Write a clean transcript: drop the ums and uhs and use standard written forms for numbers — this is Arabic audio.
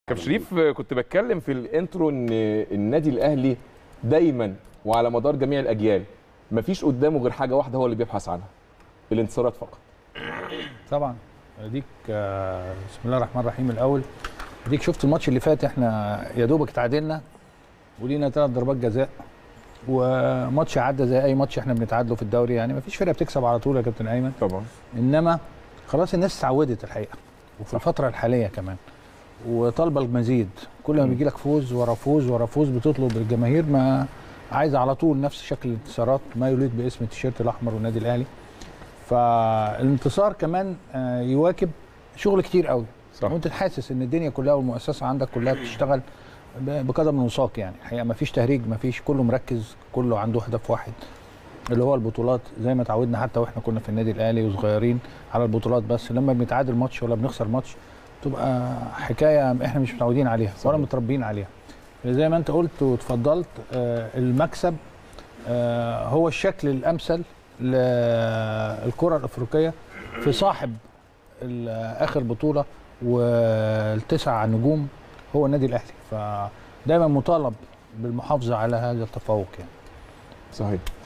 كابتن شريف، كنت بتكلم في الانترو ان النادي الاهلي دايما وعلى مدار جميع الاجيال مفيش قدامه غير حاجه واحده هو اللي بيبحث عنها، الانتصارات فقط. طبعا. اديك بسم الله الرحمن الرحيم. الاول اديك شفت الماتش اللي فات، احنا يا دوبك اتعادلنا ولينا 3 ضربات جزاء، وماتش عدى زي اي ماتش احنا بنتعادله في الدوري، يعني مفيش فرقه بتكسب على طول يا كابتن ايمن طبعا. انما خلاص الناس اتعودت الحقيقه، وفي الفتره الحاليه كمان وطالبه المزيد. كل ما بيجي لك فوز ورا فوز ورا فوز بتطلب الجماهير ما عايزه على طول نفس شكل الانتصارات ما يليق باسم التيشيرت الاحمر والنادي الاهلي. فالانتصار كمان يواكب شغل كتير قوي، صح. وانت حاسس ان الدنيا كلها والمؤسسه عندك كلها بتشتغل بقدم وساق، يعني الحقيقه ما فيش تهريج، ما فيش، كله مركز، كله عنده هدف واحد اللي هو البطولات، زي ما تعودنا حتى واحنا كنا في النادي الاهلي وصغيرين على البطولات. بس لما بنتعادل ماتش ولا بنخسر ماتش تبقى حكايه احنا مش متعودين عليها ولا متربيين عليها. زي ما انت قلت وتفضلت، المكسب هو الشكل الامثل للكره الافريقيه في صاحب اخر بطوله والتسع نجوم هو النادي الاهلي، فدايما مطالب بالمحافظه على هذا التفوق يعني. صحيح.